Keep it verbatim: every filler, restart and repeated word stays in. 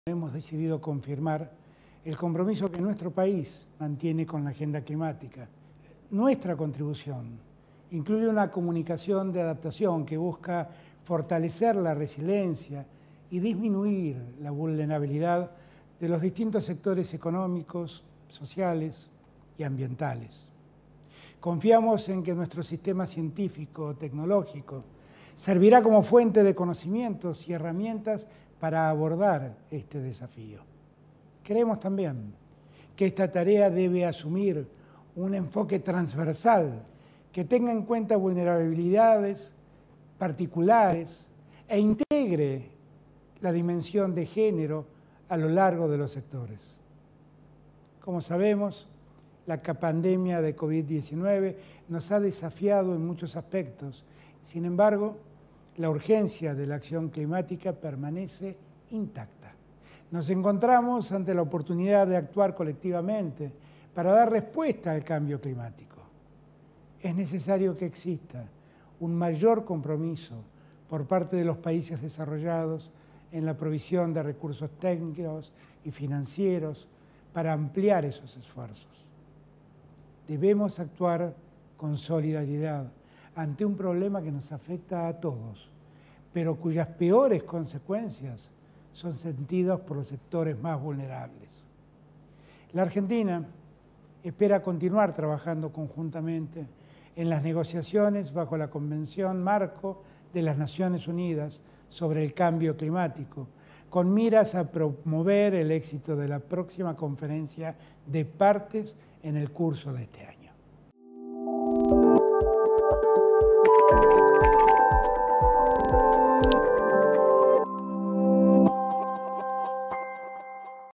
Hemos decidido confirmar el compromiso que nuestro país mantiene con la agenda climática. Nuestra contribución incluye una comunicación de adaptación que busca fortalecer la resiliencia y disminuir la vulnerabilidad de los distintos sectores económicos, sociales y ambientales. Confiamos en que nuestro sistema científico, tecnológico, servirá como fuente de conocimientos y herramientas para abordar este desafío. Creemos también que esta tarea debe asumir un enfoque transversal que tenga en cuenta vulnerabilidades particulares e integre la dimensión de género a lo largo de los sectores. Como sabemos, la pandemia de COVID diecinueve nos ha desafiado en muchos aspectos. Sin embargo, la urgencia de la acción climática permanece intacta. Nos encontramos ante la oportunidad de actuar colectivamente para dar respuesta al cambio climático. Es necesario que exista un mayor compromiso por parte de los países desarrollados en la provisión de recursos técnicos y financieros para ampliar esos esfuerzos. Debemos actuar con solidaridad ante un problema que nos afecta a todos, pero cuyas peores consecuencias son sentidas por los sectores más vulnerables. La Argentina espera continuar trabajando conjuntamente en las negociaciones bajo la Convención Marco de las Naciones Unidas sobre el Cambio Climático, con miras a promover el éxito de la próxima conferencia de partes en el curso de este año.